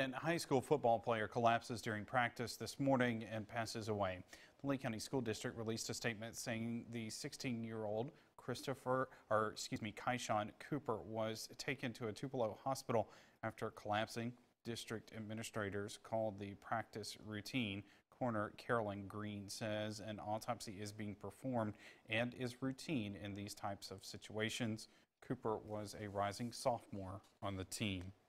Shannon high school football player collapses during practice this morning and passes away. The Lee County School District released a statement saying the 16-year-old Kaishan Cooper was taken to a Tupelo hospital after collapsing. District administrators called the practice routine. Coroner Carolyn Green says an autopsy is being performed and is routine in these types of situations. Cooper was a rising sophomore on the team.